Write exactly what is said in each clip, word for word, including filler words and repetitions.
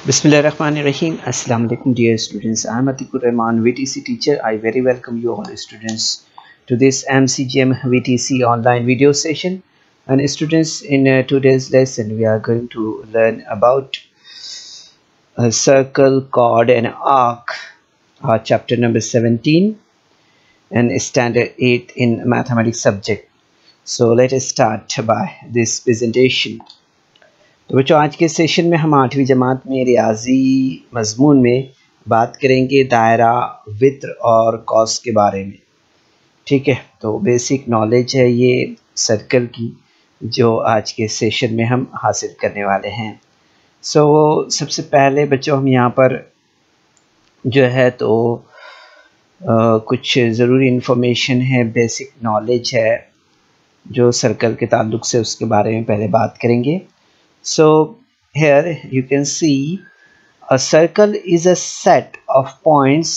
Bismillahirrahmanirrahim. Assalamu alaikum dear students. I am Atikur Rahman, V T C teacher. I very welcome you all students to this M C G M V T C online video session. And students, in uh, today's lesson we are going to learn about a circle, chord and arc, uh, chapter number seventeen and standard eight in mathematics subject. So let us start by this presentation. तो बच्चों, आज के session में हम आठवीं जमात में रियाजी मजमून में बात करेंगे दायरा, वित्र और कॉस के बारे में। ठीक है, तो बेसिक नॉलेज है ये सर्कल की जो आज के सेशन में हम हासिल करने वाले हैं। सो so, सबसे पहले बच्चों हम यहाँ पर जो है तो आ, कुछ ज़रूरी इन्फॉर्मेशन है, बेसिक नॉलेज है जो सर्कल के ताल्लुक़ से, उसके बारे में पहले बात करेंगे। So here you can see a circle is a set of points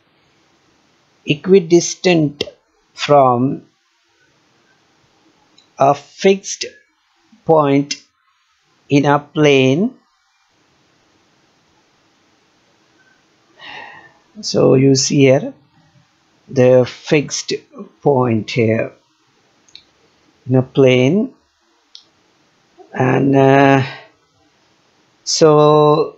equidistant from a fixed point in a plane. So you see here the fixed point here in a plane. And uh, so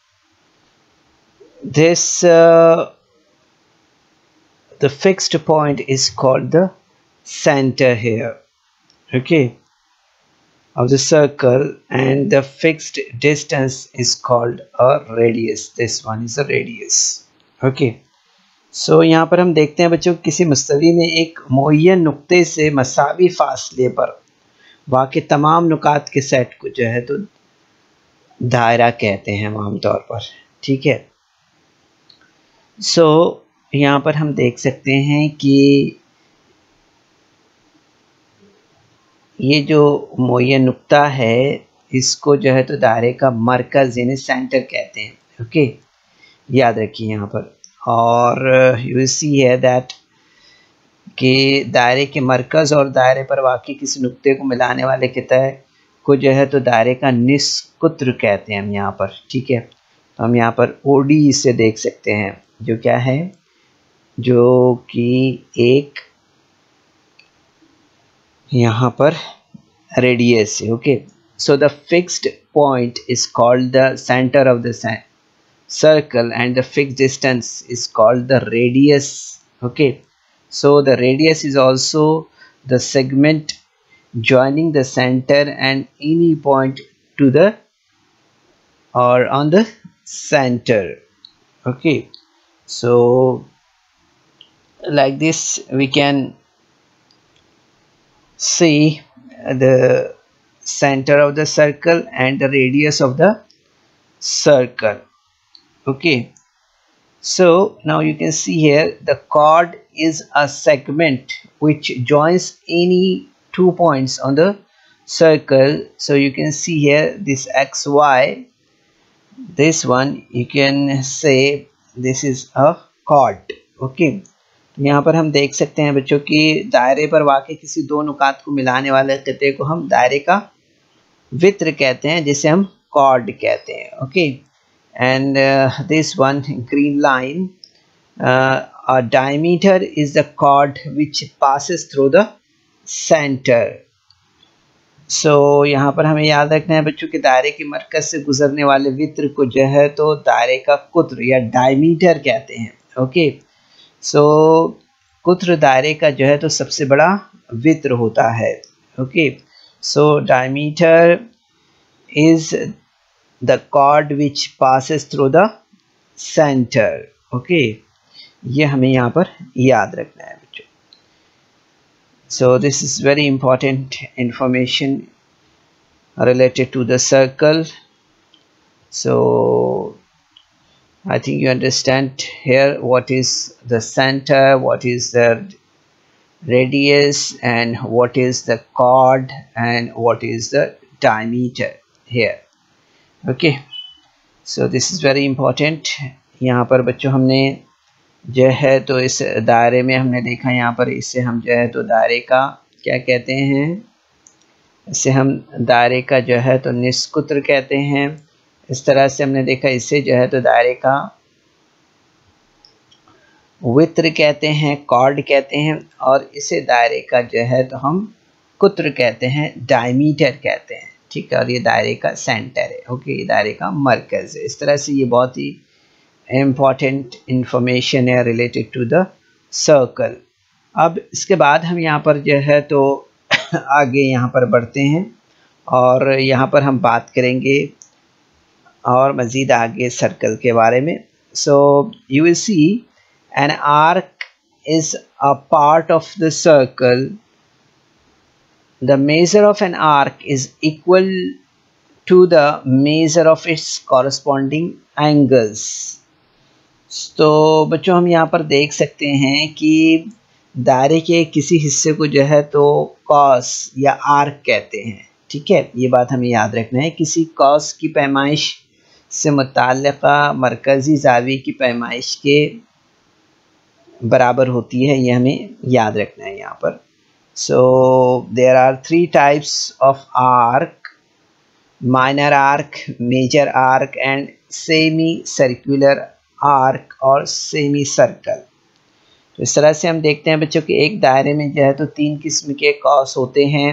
this uh, the fixed point is called the center here, okay, of the circle, and the fixed distance is called a radius. This one is a radius, okay. So यहाँ पर हम देखते हैं बच्चों, किसी मुस्तवी में एक मुअय्यन नुक्ते से मसावी फासले पर वाक़ई तमाम नुकात के सेट को जो है तो दायरा कहते हैं आम तौर पर। ठीक है, सो so, यहाँ पर हम देख सकते हैं कि ये जो मुअय्यन नुक्ता है इसको जो है तो दायरे का मरकज़ यानी सेंटर कहते हैं। ओके, याद रखिए यहाँ पर। और यू सी है दैट कि दायरे के मरकज़ और दायरे पर वाक़ई किसी नुक्ते को मिलाने वाले के तय को जो है तो दायरे का निस्कुत्र कहते हैं हम यहाँ पर। ठीक है, तो हम यहाँ पर ओ डी इसे देख सकते हैं जो क्या है, जो कि एक यहाँ पर रेडियस है। Okay, so the fixed point is called the centre of the circle and the fixed distance is called the radius. Okay, so the radius is also the segment joining the center and any point to the or on the center. Okay, so like this we can see the center of the circle and the radius of the circle. Okay, so now you can see here the chord is a segment which joins any two points on the circle. So you can see here this X Y, this one you can say this is a chord. Okay, यहाँ पर हम देख सकते हैं बच्चों कि दायरे पर वाक़ई किसी दो नुकात को मिलाने वाले खिते को हम दायरे का वित्र कहते हैं, जिसे हम chord कहते हैं। Okay, and uh, this one green line, uh, a diameter is the chord which passes through the center. So यहाँ पर हमें याद रखना है बच्चों कि दायरे के मरकज से गुजरने वाले वित्र को जो है तो दायरे का कुत्र या डायमीटर कहते हैं। ओके, सो कुत्र दायरे का जो है तो सबसे बड़ा वित्र होता है। Okay, so diameter is the chord which passes through the center. Okay, ये हमें यहाँ पर याद रखना है बच्चों। So this is very important information related to the circle. So I think you understand here what is the center, what is the radius, and what is the chord, and what is the diameter here. Okay, so this is very important. यहाँ पर बच्चों हमने जो है तो इस दायरे में हमने देखा, यहाँ पर इसे हम जो है तो दायरे का क्या कहते हैं, इसे हम दायरे का जो है तो निस्कुत्र कहते हैं, इस तरह से हमने देखा। इससे जो है तो दायरे का वित्र कहते हैं, कॉर्ड कहते हैं, और इसे दायरे का जो है तो हम कुत्र कहते हैं, डायमीटर कहते हैं, ठीक है। और ये दायरे का सेंटर है, ओके, ये दायरे का मरकज़ है। इस तरह से ये बहुत ही इम्पॉर्टेंट इंफॉर्मेशन है रिलेटेड टू द सर्कल। अब इसके बाद हम यहाँ पर जो है तो आगे यहाँ पर बढ़ते हैं और यहाँ पर हम बात करेंगे और मज़ीद आगे सर्कल के बारे में। So you will see an arc is a part of the circle. The measure of an arc is equal to the measure of its corresponding angles. तो बच्चों हम यहाँ पर देख सकते हैं कि दायरे के किसी हिस्से को जो है तो कॉस या आर्क कहते हैं, ठीक है। ये बात हमें याद रखना है। किसी कॉस की पैमाइश से मुताल्लिक़ा मरकज़ी ज़ावी की पैमाइश के बराबर होती है, ये हमें याद रखना है यहाँ पर। So there are three types of arc: minor arc, major arc and semi-circular arc और semi-circle। तो इस तरह से हम देखते हैं बच्चों कि एक दायरे में जो है तो तीन किस्म के कॉस होते हैं: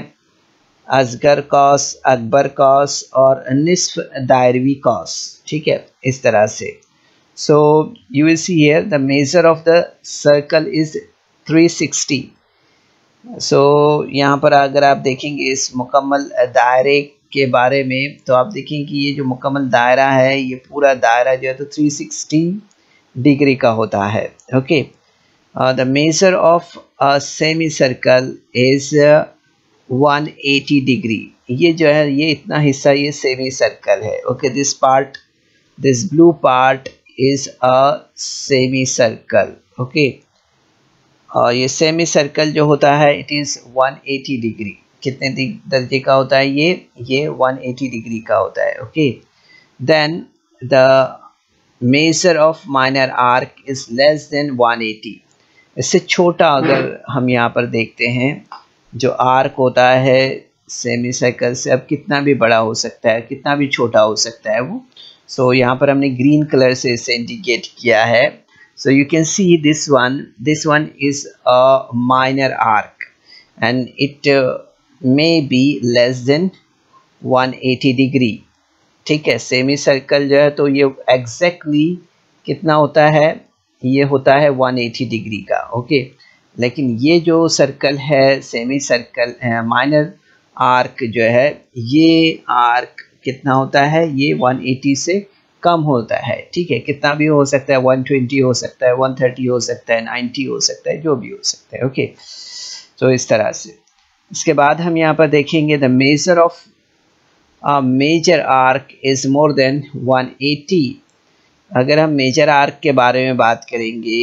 असगर कॉस, अकबर कॉस और निस्फ दायरवी कॉस, ठीक है, इस तरह से। So you will see here the measure of the circle is three sixty। So so, यहाँ पर अगर आप देखेंगे इस मुकम्मल दायरे के बारे में, तो आप देखेंगे कि ये जो मुकम्मल दायरा है, ये पूरा दायरा जो है तो तीन सौ साठ डिग्री का होता है, okay. The measure of a semicircle is एक सौ अस्सी डिग्री। ये जो है ये इतना हिस्सा ये सेमी सर्कल है, okay. This part, this blue part is a semicircle, okay. और ये सेमी सर्कल जो होता है इट इज़ एक सौ अस्सी डिग्री। कितने दर्जे का होता है ये ये एक सौ अस्सी डिग्री का होता है, okay. Then the measure of minor arc is less than एक सौ अस्सी। इससे छोटा अगर हम यहाँ पर देखते हैं जो आर्क होता है सेमी सर्कल से, अब कितना भी बड़ा हो सकता है, कितना भी छोटा हो सकता है वो। सो so, यहाँ पर हमने ग्रीन कलर से इसे इंडिकेट किया है। So you can see this one, this one is a minor arc and it uh, may be less than एक सौ अस्सी degree, ठीक है। सेमी सर्कल जो है तो ये एग्जैक्टली कितना होता है, ये होता है एक सौ अस्सी डिग्री का, ओके। लेकिन ये जो सर्कल है सेमी सर्कल माइनर आर्क जो है, ये आर्क कितना होता है, ये एक सौ अस्सी से कम होता है, ठीक है। कितना भी हो सकता है, एक सौ बीस हो सकता है, एक सौ तीस हो सकता है, नब्बे हो सकता है, जो भी हो सकता है, ओके। तो इस तरह से इसके बाद हम यहाँ पर देखेंगे the measure of a major arc is more than एक सौ अस्सी। अगर हम मेजर आर्क के बारे में बात करेंगे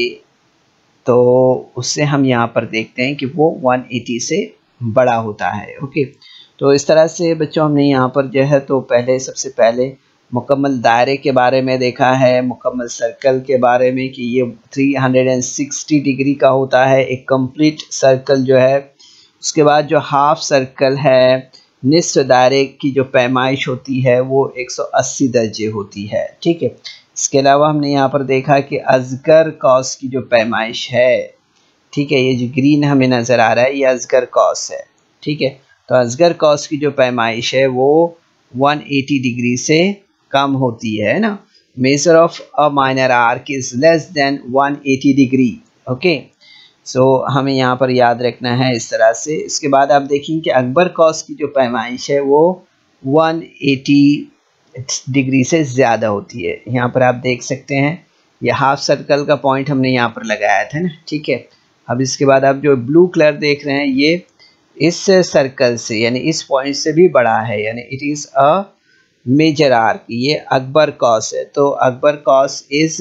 तो उससे हम यहाँ पर देखते हैं कि वो एक सौ अस्सी से बड़ा होता है, ओके। तो इस तरह से बच्चों हमने यहाँ पर जो है तो पहले सबसे पहले मुकम्मल दायरे के बारे में देखा है, मुकम्मल सर्कल के बारे में कि ये तीन सौ साठ डिग्री का होता है एक कंप्लीट सर्कल जो है। उसके बाद जो हाफ सर्कल है, निस्फ दायरे की जो पैमाइश होती है वो एक सौ अस्सी दर्जे होती है, ठीक है। इसके अलावा हमने यहाँ पर देखा कि असगर कॉस की जो पैमाइश है, ठीक है, ये जो ग्रीन हमें नज़र आ रहा है ये असगर कॉस है, ठीक है। तो असगर कॉस की जो पैमाइश है वो एक सौ अस्सी डिग्री से कम होती है ना। Measure of a minor arc is less than एक सौ अस्सी डिग्री, ओके। सो हमें यहाँ पर याद रखना है इस तरह से। इसके बाद आप देखेंगे कि अकबर कॉस की जो पैमाइश है वो एक सौ अस्सी डिग्री से ज़्यादा होती है। यहाँ पर आप देख सकते हैं ये हाफ सर्कल का पॉइंट हमने यहाँ पर लगाया था ना, ठीक है। अब इसके बाद आप जो ब्लू कलर देख रहे हैं ये इस सर्कल से यानी इस पॉइंट से भी बड़ा है, यानी it is a major arc. ये अकबर कॉस है, तो अकबर कॉस is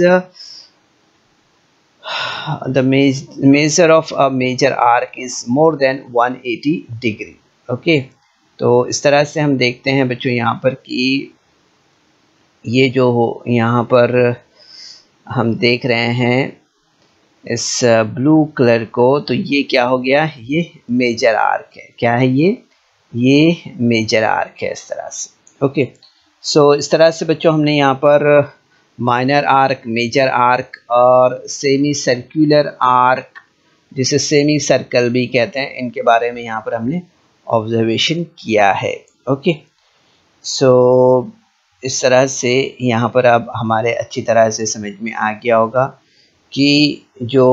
the measure of a major arc is more than एक सौ अस्सी डिग्री, ओके। तो इस तरह से हम देखते हैं बच्चों यहाँ पर कि ये जो हो यहाँ पर हम देख रहे हैं इस ब्लू कलर को, तो ये क्या हो गया, ये मेजर आर्क है। क्या है ये ये मेजर आर्क है इस तरह से, ओके। सो so, इस तरह से बच्चों हमने यहाँ पर माइनर आर्क, मेजर आर्क और सेमी सर्कुलर आर्क, जिसे सेमी सर्कल भी कहते हैं, इनके बारे में यहाँ पर हमने ऑब्जर्वेशन किया है। ओके, सो इस तरह से यहाँ पर अब हमारे अच्छी तरह से समझ में आ गया होगा कि जो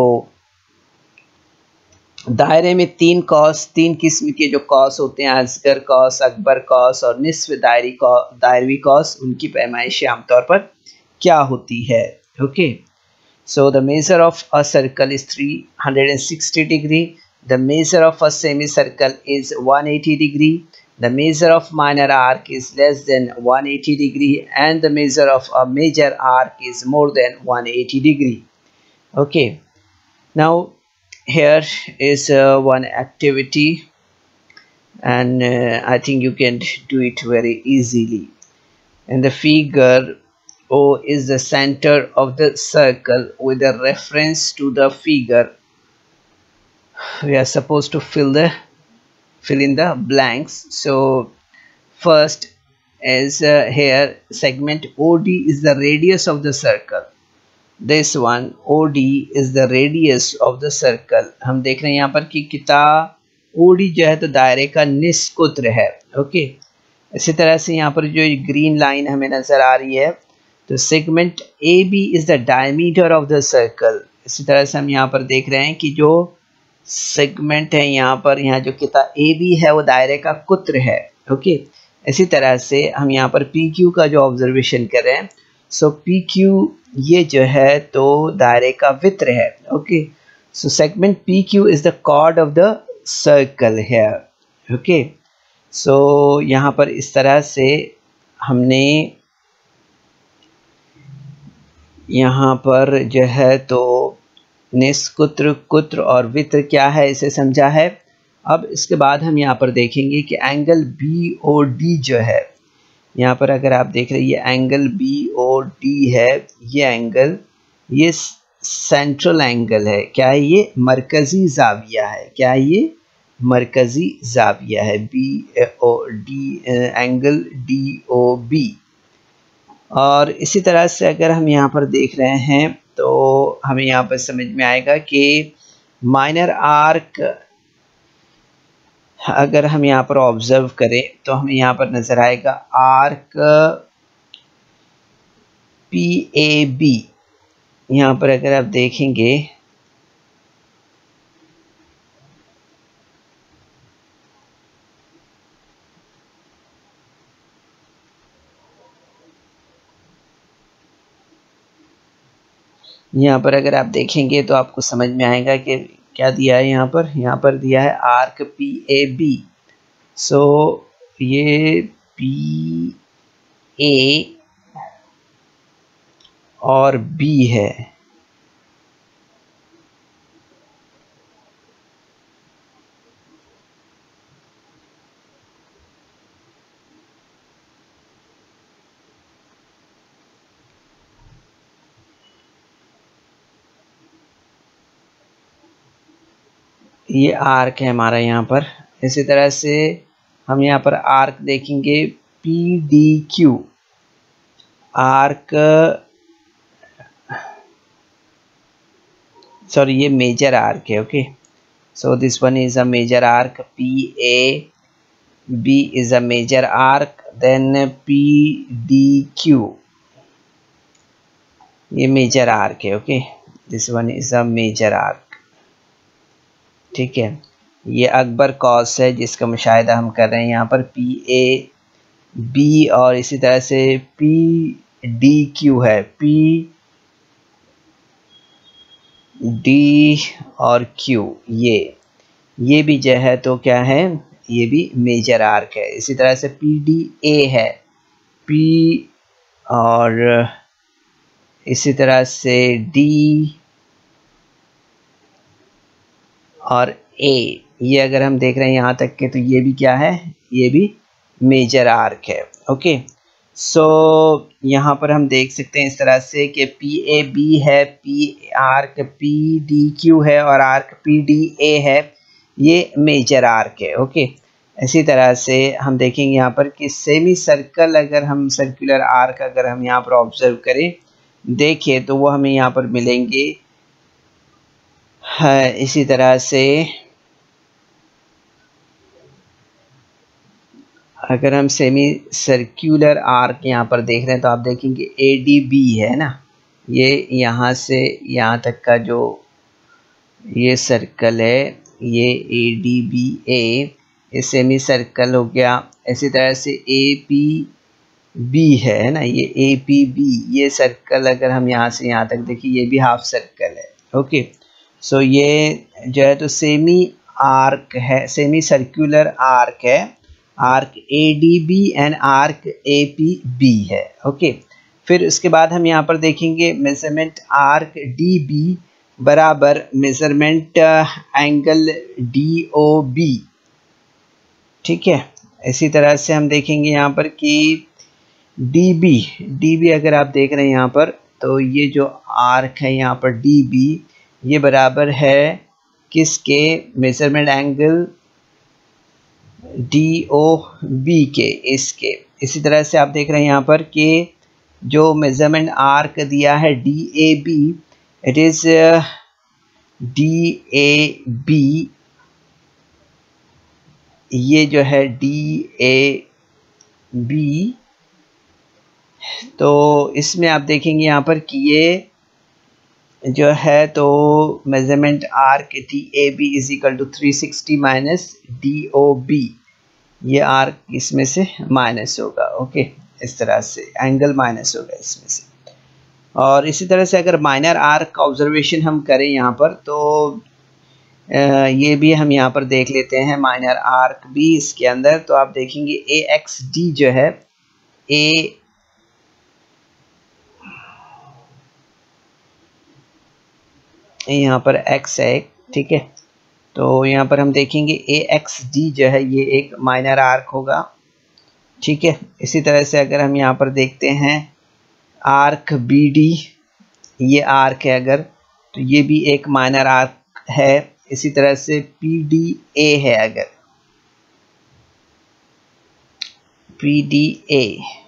दायरे में तीन कॉस, तीन किस्म के जो कॉस होते हैं, असगर कॉस, अकबर कॉस और निस्फ दायरी कॉस, दायरवी कॉस, उनकी पैमाइश आमतौर पर क्या होती है। Okay, so the measure of a circle is three hundred sixty degree, the measure of a semicircle is one eighty degree, the measure of minor arc is less than one hundred eighty degree and the measure of a major arc is more than one hundred eighty degree. Okay, now here is uh, one activity and uh, I think you can do it very easily. In the figure, O is the center of the circle. With a reference to the figure, we are supposed to fill the fill in the blanks. So first is uh, here segment O D is the radius of the circle. This one O D is the radius of the circle. हम देख रहे हैं यहाँ पर कि किता O D जो है तो दायरे का निष्कुत्र है। ओके, इसी तरह से यहाँ पर जो ग्रीन लाइन हमें नजर आ रही है तो segment A B is the diameter of the circle. इसी तरह से हम यहाँ पर देख रहे हैं कि जो सेगमेंट है यहाँ पर, यहाँ जो किता ए बी है वो दायरे का कुत्र है। ओके, इसी तरह से हम यहाँ पर पी क्यू का जो ऑब्जर्वेशन कर रहे हैं, सो पी क्यू ये जो है तो दायरे का वित्र है। Okay, so segment P Q is the chord of the circle here. Okay, सो यहाँ पर इस तरह से हमने यहाँ पर जो है तो निष्कुत्र, कुत्र और वित्र क्या है इसे समझा है। अब इसके बाद हम यहाँ पर देखेंगे कि एंगल बी ओ डी जो है, यहाँ पर अगर आप देख रहे हैं ये एंगल बी ओ डी है, ये एंगल ये सेंट्रल एंगल है। क्या है ये? मरकजी जाविया है। क्या है ये? मरकजी जाविया है। B O D angle D O B. और इसी तरह से अगर हम यहाँ पर देख रहे हैं तो हमें यहाँ पर समझ में आएगा कि माइनर आर्क अगर हम यहाँ पर ऑब्जर्व करें तो हमें यहाँ पर नजर आएगा आर्क पी ए बी। यहाँ पर अगर आप देखेंगे यहाँ पर अगर आप देखेंगे तो आपको समझ में आएगा कि क्या दिया है यहाँ पर। यहाँ पर दिया है arc P A B. So ये पी ए और बी है। ये आर्क है हमारा यहाँ पर। इसी तरह से हम यहाँ पर आर्क देखेंगे P D Q. Arc sorry ये मेजर आर्क है। Okay, so this one is a major arc. P A B is a major arc, then P D Q ये मेजर आर्क है। Okay, this one is a major arc. ठीक है, ये अकबर कॉस है जिसका मुशाहिदा हम कर रहे हैं यहाँ पर। पी ए बी और इसी तरह से पी डी क्यू है। पी डी और क्यू ये ये भी जो है तो क्या है, ये भी मेजर आर्क है। इसी तरह से पी डी ए है। पी और इसी तरह से डी और ए, ये अगर हम देख रहे हैं यहाँ तक के तो ये भी क्या है, ये भी मेजर आर्क है। ओके, सो यहाँ पर हम देख सकते हैं इस तरह से कि पी ए बी है, P arc P D Q है और आर्क पी डी ए है, ये मेजर आर्क है। ओके, इसी तरह से हम देखेंगे यहाँ पर कि सेमी सर्कल अगर हम सर्कुलर आर्क अगर हम यहाँ पर ऑब्जर्व करें देखें तो वो हमें यहाँ पर मिलेंगे। हाँ, इसी तरह से अगर हम सेमी सर्कुलर आर्क यहाँ पर देख रहे हैं तो आप देखेंगे ए डी बी है ना, ये यहाँ से यहाँ तक का जो ये सर्कल है ये ए डी बी ए ये सेमी सर्कल हो गया। इसी तरह से ए पी बी है ना, ये ए पी बी ये सर्कल अगर हम यहाँ से यहाँ तक देखिए ये भी हाफ सर्कल है। ओके, सो ये जो है तो सेमी आर्क है, सेमी सर्कुलर आर्क है, arc A D B and arc A P B है। ओके, फिर उसके बाद हम यहाँ पर देखेंगे मेजरमेंट आर्क डी बी बराबर measurement angle D O B. ठीक है, इसी तरह से हम देखेंगे यहाँ पर कि डी बी डी बी अगर आप देख रहे हैं यहाँ पर तो ये जो आर्क है यहाँ पर डी बी ये बराबर है किसके, measurement angle D O B के, इसके। इसी तरह से आप देख रहे हैं यहाँ पर कि जो मेजरमेंट आर्क दिया है D A B, it is D A B, ये जो है डी ए बी, तो इसमें आप देखेंगे यहाँ पर कि ये जो है तो measurement arc D A B is equal to three sixty minus D O B, ये आर्क इसमें से माइनस होगा। ओके, इस तरह से एंगल माइनस होगा इसमें से। और इसी तरह से अगर माइनर आर्क का ऑब्जर्वेशन हम करें यहाँ पर तो ये भी हम यहाँ पर देख लेते हैं माइनर आर्क भी इसके अंदर। तो आप देखेंगे ए एक्स डी जो है, ए यहाँ पर x है, ठीक है, तो यहाँ पर हम देखेंगे ए एक्स डी जो है ये एक माइनर आर्क होगा। ठीक है, इसी तरह से अगर हम यहाँ पर देखते हैं आर्क बी डी, ये आर्क है अगर, तो ये भी एक माइनर आर्क है। इसी तरह से पी डी ए है अगर, पी डी ए,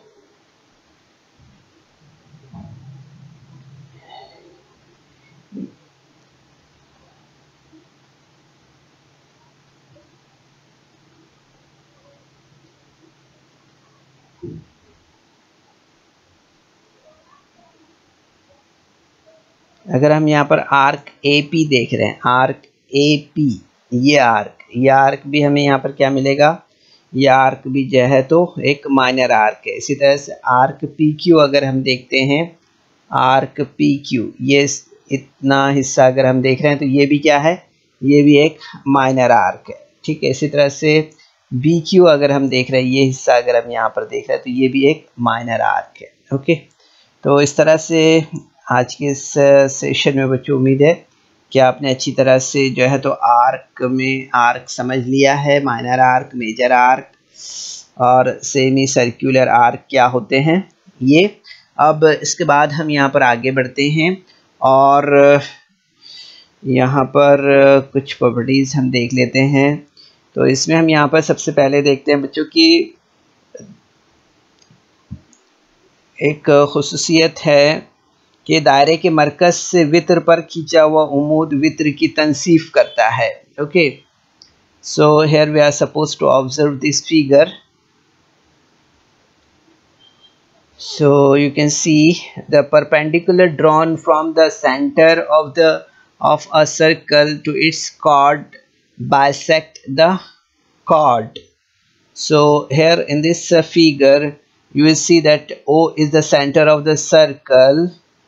अगर हम यहाँ पर आर्क ए पी देख रहे हैं, आर्क ए पी, ये आर्क ये आर्क भी हमें यहाँ पर क्या मिलेगा, ये आर्क भी जो है तो एक माइनर आर्क है। इसी तरह से आर्क पी क्यू अगर हम देखते हैं, आर्क पी क्यू ये इतना हिस्सा अगर हम देख रहे हैं तो ये भी क्या है, ये भी एक माइनर आर्क है। ठीक है, इसी तरह से बी क्यू अगर हम देख रहे हैं, ये हिस्सा अगर हम यहाँ पर देख रहे हैं तो ये भी एक माइनर आर्क है। ओके, तो इस तरह से आज के इस सेशन में बच्चों उम्मीद है कि आपने अच्छी तरह से जो है तो आर्क में आर्क समझ लिया है, माइनर आर्क, मेजर आर्क और सेमी सर्कुलर आर्क क्या होते हैं ये। अब इसके बाद हम यहाँ पर आगे बढ़ते हैं और यहाँ पर कुछ प्रॉपर्टीज़ हम देख लेते हैं। तो इसमें हम यहाँ पर सबसे पहले देखते हैं बच्चों की एक खुसूसियत है कि दायरे के मरकज़ से वित्र पर खींचा हुआ उमूद वित्र की तनसीफ करता है। Okay, so here we are suppose to observe this figure. So you can see the perpendicular drawn from the center of the of a circle to its chord bisect the chord. So here in this uh, figure you will see that O is the center of the circle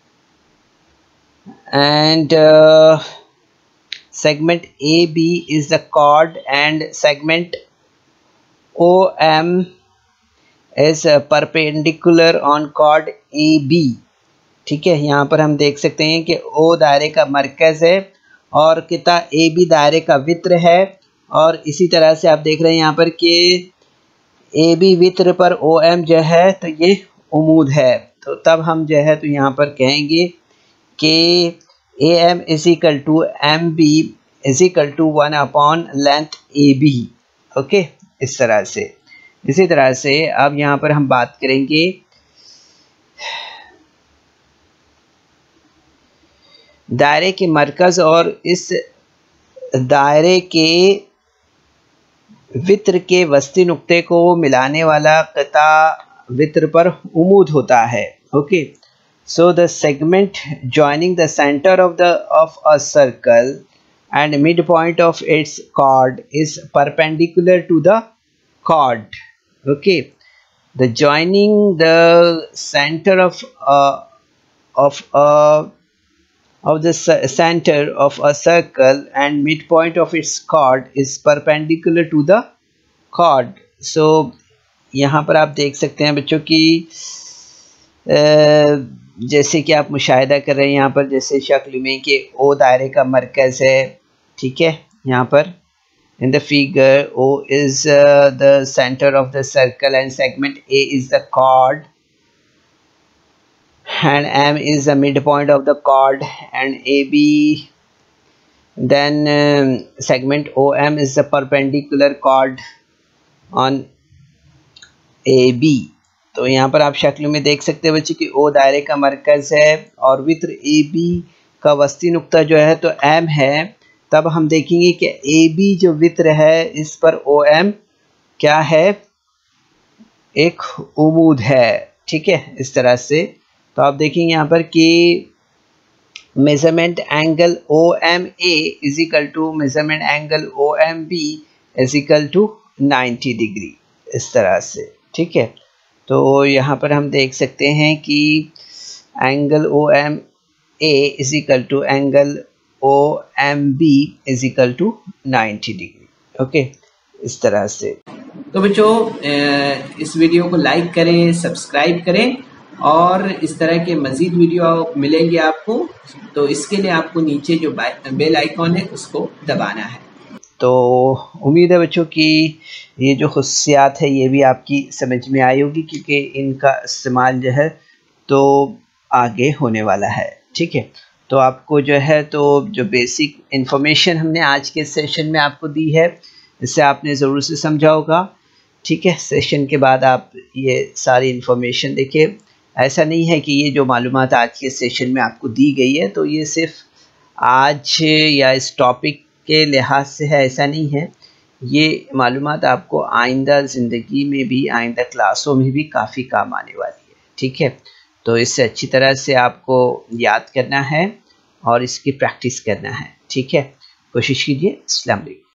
and uh, segment A B is the chord and segment O M is perpendicular on chord A B। ठीक है, यहाँ पर हम देख सकते हैं कि O दायरे का मरकज़ है और किता A B दायरे का वित्र है। और इसी तरह से आप देख रहे हैं यहाँ पर कि A B वित्र पर O M जो है तो ये उमूद है। तो तब हम जो है तो यहाँ पर कहेंगे कि A M is equal to M B is equal to one upon length A B. Okay, इस तरह से। इसी तरह से अब यहाँ पर हम बात करेंगे दायरे के मरकज़ और इस दायरे के वित्र के वस्ती नुक्ते को मिलाने वाला कता वित्र पर उमूद होता है। Okay, so the segment joining the centre of the of a circle and midpoint of its chord is perpendicular to the chord. Okay, the joining the center of uh, of a of the center of a circle and midpoint of its chord is perpendicular to the chord. So यहाँ पर आप देख सकते हैं बच्चों की जैसे कि आप मुशाहिदा कर रहे हैं यहाँ पर जैसे शक्ल में कि ओ दायरे का मरकज़ है, ठीक है। यहाँ पर in the figure O is uh, the center of the circle and segment A is the chord and M is the midpoint of the chord and A B, then um, segment O M is the perpendicular chord on A B। तो यहाँ पर आप शक्ल में देख सकते हैं बच्चे कि O दायरे का मरकज़ है और वित्र A B का वस्ती नुक्ता जो है तो M है। तब हम देखेंगे कि ए बी जो वित्र है इस पर ओ एम क्या है, एक उमूद है, ठीक है। इस तरह से तो आप देखेंगे यहाँ पर कि measurement angle O M A is equal to measurement angle O M B is equal to ninety degree, इस तरह से, ठीक है। तो यहाँ पर हम देख सकते हैं कि angle O M A is equal to angle O M B is equal to ninety degree. Okay, इस तरह से। तो बच्चों इस वीडियो को लाइक करें, सब्सक्राइब करें और इस तरह के मज़ीद वीडियो मिलेंगे आपको। तो इसके लिए आपको नीचे जो बेल आइकॉन है उसको दबाना है। तो उम्मीद है बच्चों कि ये जो खुसूसियात है ये भी आपकी समझ में आई होगी क्योंकि इनका इस्तेमाल जो है तो आगे होने वाला है, ठीक है। तो आपको जो है तो जो बेसिक इन्फॉर्मेशन हमने आज के सेशन में आपको दी है इससे आपने ज़रूर से समझा होगा, ठीक है। सेशन के बाद आप ये सारी इन्फॉर्मेशन देखिए। ऐसा नहीं है कि ये जो मालूमात आज के सेशन में आपको दी गई है तो ये सिर्फ आज या इस टॉपिक के लिहाज से है, ऐसा नहीं है। ये मालूमात आपको आइंदा ज़िंदगी में भी, आइंदा क्लासों में भी काफ़ी काम आने वाली है, ठीक है। तो इससे अच्छी तरह से आपको याद करना है और इसकी प्रैक्टिस करना है, ठीक है। कोशिश कीजिए। अस्सलाम वालेकुम।